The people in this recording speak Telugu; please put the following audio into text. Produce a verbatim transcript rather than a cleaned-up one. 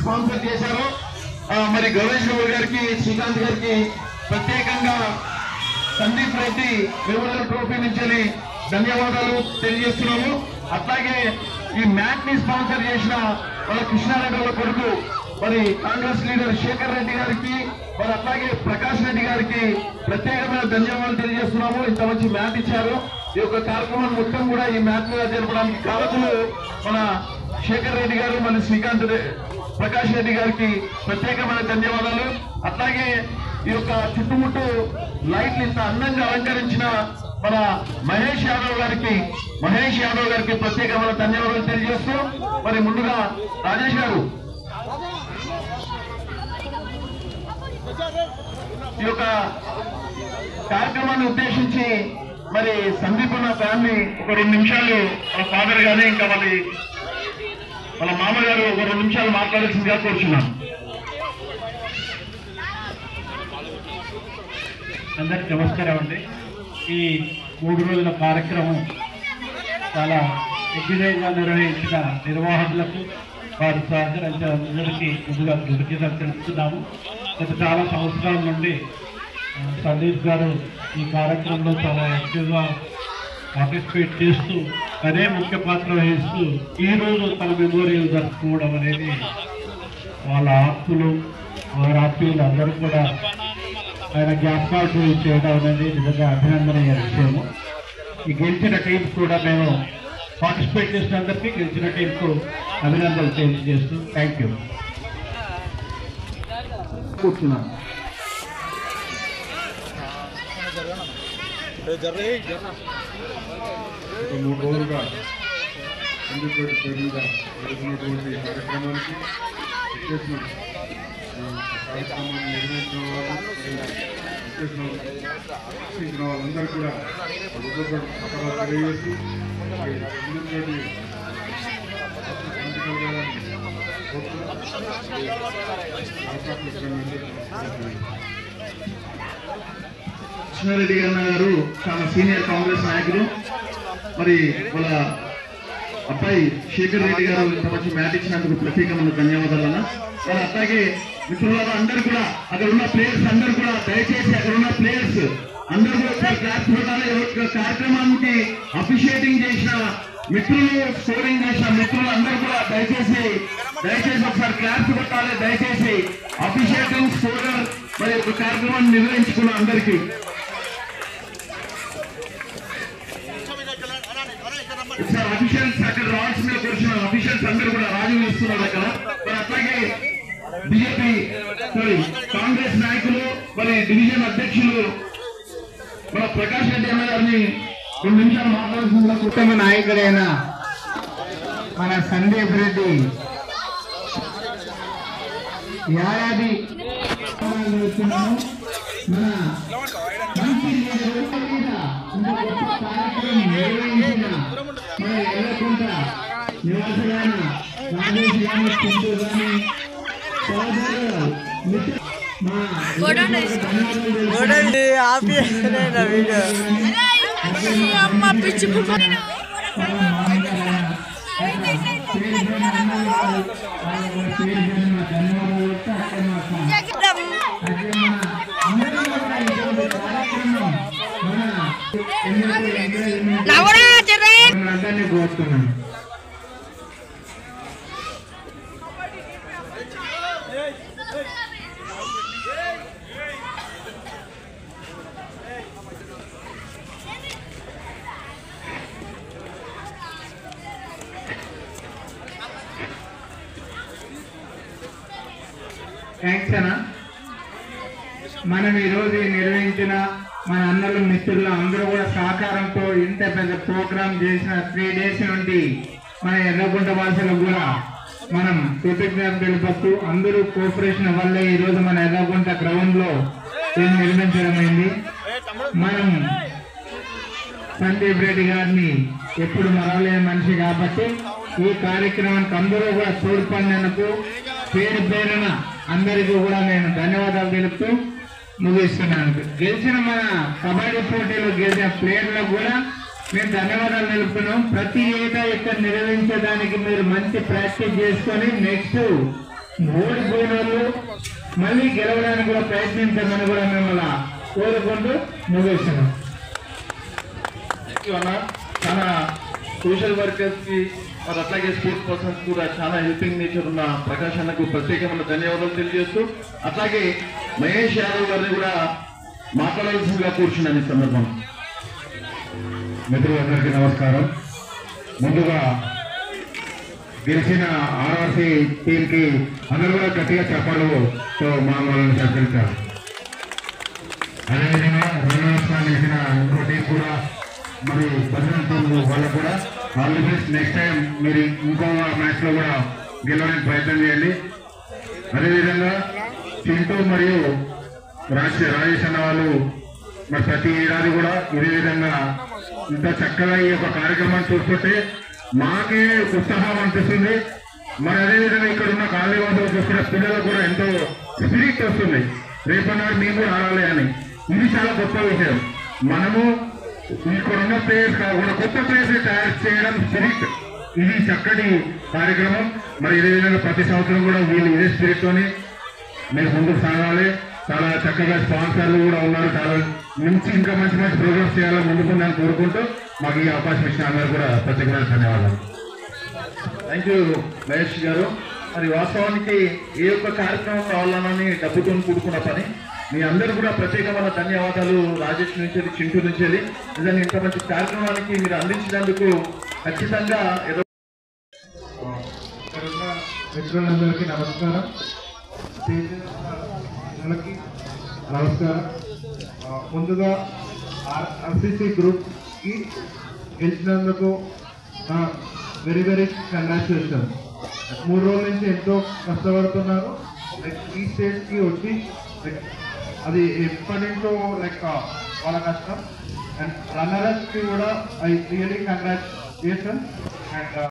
స్పాన్సర్ చేశారు. మరి గౌరేష్ గౌడ్ గారికి, శ్రీకాంత్ గారికి ప్రత్యేకంగా సందీప్ రెడ్డి మెమోరియల్ ట్రోఫీ నుంచి ధన్యవాదాలు తెలియజేస్తున్నాము. అట్లాగే ఈ మ్యాచ్ ని స్పాన్సర్ చేసిన వాళ్ళ కృష్ణారెడ్డి వాళ్ళ కొడుకు మరి కాంగ్రెస్ లీడర్ శేఖర్ రెడ్డి గారికి, మరి అట్లాగే ప్రకాష్ రెడ్డి గారికి ప్రత్యేకమైన ధన్యవాదాలు తెలియజేస్తున్నాము. ఇంత మంచి మ్యాచ్ ఇచ్చారు. ఈ యొక్క కార్యక్రమం మొత్తం కూడా ఈ మ్యాచ్ మీద జరపడానికి కారకులు మన శేఖర్ రెడ్డి గారు, మన శ్రీకాంత్ ప్రకాష్ రెడ్డి గారికి ప్రత్యేకమైన ధన్యవాదాలు. అట్లాగే ఈ యొక్క చుట్టుముట్టు లైట్లు ఇంత అందంగా అలంకరించిన మన మహేష్ యాదవ్ గారికి మహేష్ యాదవ్ గారికి ప్రత్యేకమైన ధన్యవాదాలు తెలియజేస్తూ, మరి ముందుగా రాజేష్ గారు ఈ యొక్క కార్యక్రమాన్ని ఉద్దేశించి మరి సందీపన్న ఫ్యామిలీ ఒక రెండు నిమిషాలు వాళ్ళ ఫాదర్ గానీ ఇంకా వాళ్ళ వాళ్ళ మామగారు ఒక రెండు నిమిషాలు మాట్లాడాల్సిందిగా కోరుచున్నాను. అందరికి నమస్కారం అండి. ఈ మూడు రోజుల కార్యక్రమం చాలా దిగ్విజయంగా నిర్వహించిన నిర్వాహకులకు, వారి సహకరించిన అందరికీ ముందుగా కృతజ్ఞతలు తెలుపుతున్నాము. గత చాలా సంవత్సరాల నుండి సందీప్ గారు ఈ కార్యక్రమంలో చాలా యాక్టివ్గా పార్టిసిపేట్ చేస్తూ అదే ముఖ్య పాత్ర వహిస్తూ ఈరోజు తన మెమోరియల్ జరుపుకోవడం అనేది వాళ్ళ ఆప్తులు, వారి ఆప్తులు అందరూ కూడా ఆయన జ్ఞాపకాలు చేయడం అనేది నిజంగా అభినందనీయ విషయము. ఈ గెలిచిన టీమ్స్ కూడా మేము పార్టిసిపేట్ చేసినందరికీ గెలిచిన టీంకు అభినందనలు తెలియజేస్తూ థ్యాంక్ యూ కూర్చున్నాను. మూడు రోజులుగా సందీపేట పేరు మీద జరుగుతున్నటువంటి కార్యక్రమానికి విశేషణ కార్యక్రమాన్ని నిర్వహించిన వాళ్ళు విశేషించిన వాళ్ళందరూ కూడా సకరాలు తెలియజేసి కృష్ణారెడ్డి గారు చాలా సీనియర్ కాంగ్రెస్ నాయకులు. మరి వాళ్ళ అబ్బాయి శేఖర్ రెడ్డి గారు ఇంత మంచి మ్యాచ్ ఇచ్చినందుకు ప్రత్యేకమైన ధన్యవాదాలు అన్న. మరి అట్లాగే మిత్రులారా అందరూ కూడా అక్కడ ఉన్న ప్లేయర్స్ అందరూ కూడా దయచేసి అక్కడ ఉన్న ప్లేయర్స్ అందరూ కూడా క్లాస్ పెట్టాలి. కార్యక్రమానికి అప్రిషియేటింగ్ చేసిన మిత్రులు, స్కోరింగ్ చేసిన మిత్రులు అందరూ కూడా దయచేసి దయచేసి ఒకసారి క్లాస్ పెట్టాలి. దయచేసి అప్రిషియేటింగ్ స్కోరర్ మరి ఒక కార్యక్రమాన్ని నిర్వహించుకున్న అందరికీ ఒకసారి అఫీషియల్స్ అక్కడ రావాల్సిన కూర్చున్న అఫీషియల్స్ అందరూ కూడా రాజు ఇస్తున్నారు అక్కడ. మరి అట్లాగే బీజేపీ సారీ కాంగ్రెస్ నాయకులు మరి డివిజన్ అధ్యక్షులు మన ప్రకాష్ రెడ్డి అన్న గారిని రెండు నిమిషాలు మాట్లాడుతున్న ఉత్తమ నాయకుడైన మన సందీప్ రెడ్డి ఏడాది మన కార్యక్రమం నిర్వహించిన మన ఎల్లకుంట నివాసులైన రాజేష్ గాని చింటూ గాని అందరినీ కోరుతున్నాను. థ్యాంక్స్ అన్న. మనం ఈరోజు నిర్వహించిన మన అన్నలు మిత్రులు అందరూ కూడా సహకారంతో ఇంత పెద్ద ప్రోగ్రాం చేసిన త్రీ డేస్ నుండి మన ఎర్రగుంట వాసులకు కూడా మనం కృతజ్ఞత తెలుపుతూ అందరూ కోఆపరేషన్ వల్లే ఈరోజు మన ఎర్రగుంట గ్రౌండ్ లో దీన్ని నిర్మించడమైంది. మనం సందీప్ రెడ్డి గారిని ఎప్పుడు మరవలేని మనిషి కాబట్టి ఈ కార్యక్రమానికి అందరూ కూడా తోడ్పడినందుకు పేరు పేరున అందరికీ కూడా నేను ధన్యవాదాలు తెలుపుతూ ముగిస్తున్నాను. గెలిచిన మన కబడ్డీ పోటీలో గెలిచిన ప్లేయర్లకు కూడా మేము ధన్యవాదాలు తెలుపుతున్నాం. ప్రతి ఏటా ఇక్కడ నిర్వహించడానికి మీరు మంచి ప్రాక్టీస్ చేసుకొని నెక్స్ట్ ఓడిపోయిన వాళ్ళు మళ్ళీ గెలవడానికి కూడా ప్రయత్నించమని కూడా మిమ్మల్ని కోరుకుంటూ ముగిస్తున్నాం. అన్న చాలా సోషల్ వర్కర్స్ కి మరి అట్లాగే స్పోర్ట్స్ పర్సన్స్ కూడా చాలా హెల్పింగ్ నేచర్ ఉన్న ప్రకాష్ అన్నకు ప్రత్యేకమైన ధన్యవాదాలు తెలియజేస్తూ అట్లాగే మహేష్ యాదవ్ గారిని కూడా మాట్లాడాల్సిందిగా కూర్చున్నాను ఈ సందర్భం. మిత్రులందరికీ నమస్కారం. ముందుగా గెలిచిన ఆర్ఆర్సీ టీం కి అందరూ కూడా గట్టిగా చెప్పాలతో మా వాళ్ళని సత్కరించారు. అదేవిధంగా రెండవ స్థానం గెలిచిన ఇంకో టీం కూడా మరి భజన టీం వాళ్ళకు కూడా all the best. Next time మీరు ఇంకో మ్యాచ్ లో కూడా గెలవడానికి ప్రయత్నం చేయండి. అదేవిధంగా చింటూ మరియు రాజేష్ రాజేష్ అన్న వాళ్ళు మరి ప్రతి ఏడాది కూడా ఇదే విధంగా ఇంత చక్కగా ఈ యొక్క కార్యక్రమాన్ని చూస్తుంటే మాకే ఉత్సాహం అనిపిస్తుంది. మరి అదేవిధంగా ఇక్కడ ఉన్న కాళీవాసులు చూస్తున్న పిల్లలకు కూడా ఎంతో స్పిరిట్ వస్తుంది, రేపన్నారు మేము కూడా ఆడాలి అని. ఇది చాలా గొప్ప విషయం. మనము ఇక్కడ ఉన్న ప్లేయర్స్ కాకుండా కొత్త ప్లేయర్స్ తయారు చేయడం స్పిరిట్, ఇది చక్కటి కార్యక్రమం. మరి ఇదే విధంగా ప్రతి సంవత్సరం కూడా వీళ్ళు ఇదే స్పిరిట్ తోని మీరు ముందుకు సాగాలి. చాలా చక్కగా స్పాన్సర్లు కూడా ఉన్నారు, చాలా నుంచి ఇంకా మంచి మంచి ప్రోగ్రామ్స్ చేయాలని ముందుకుందని కోరుకుంటూ మాకు ఈ అవకాశం ఇచ్చిన అందరూ కూడా ప్రత్యేకమైన ధన్యవాదాలు. థ్యాంక్ యూ మహేష్ గారు. మరి వాస్తవానికి ఏ ఒక్క కార్యక్రమం కావాలనని డబ్బుతో కూడుకున్న పని. మీ అందరూ కూడా ప్రత్యేకమైన ధన్యవాదాలు. రాజేష్ నుంచి చింటూ నుంచి నిజంగా ఇంత మంచి కార్యక్రమానికి మీరు అందించినందుకు ఖచ్చితంగా ఏదో మిత్రులందరికీ నమస్కారం. నమస్కారం. ముందుగా ఆర్సీసీ గ్రూప్ కి గెలిచినందుకు వెరీ వెరీ కంగ్రాచులేషన్. మూడు రోజుల నుంచి ఎంతో కష్టపడుతున్నారు. లైక్ ఈ స్టేజ్ కి వచ్చి లైక్ అది ఎప్పటి నుంచో లైక్ వాళ్ళ కష్టం. అండ్ రన్నర్స్ కి కూడా ఐ రియలీ కంగ్రాచులేషన్. అండ్